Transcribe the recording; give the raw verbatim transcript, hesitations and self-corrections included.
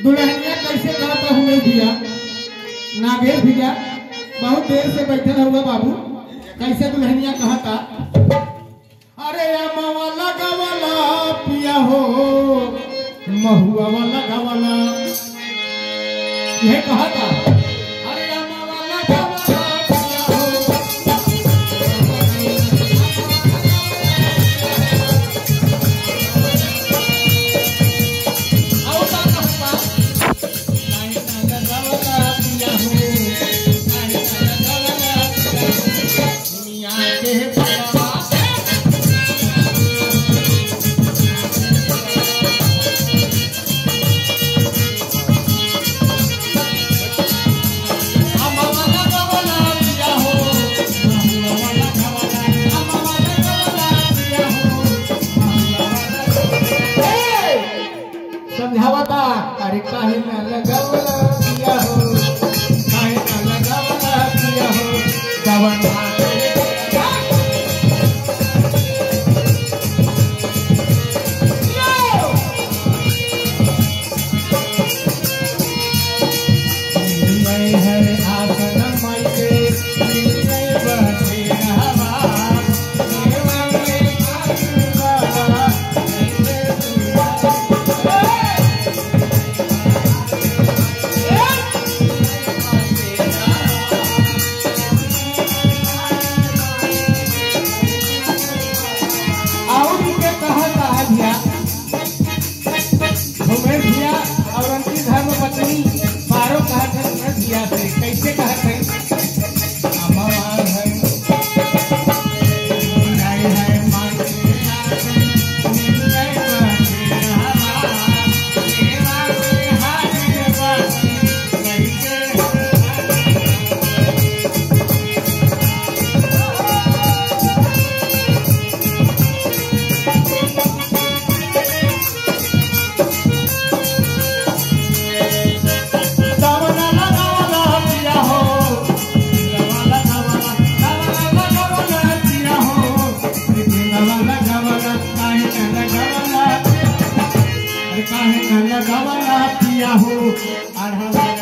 दुल्हनिया कैसे कहता हूँ भैया नागेश भैया बहुत देर से बैठे हुआ बाबू कैसे दुल्हनिया कहता अरे अमवा लगावला पिया हो महुआ वाला गावला यह कहता अरे अमवा लगावला पिया हो समझावता अरे काहे ना लगावला पिया हो काहे ना लगावला पिया हो जवाना कैसे कहते हैं काहे न लगावला पिया हो।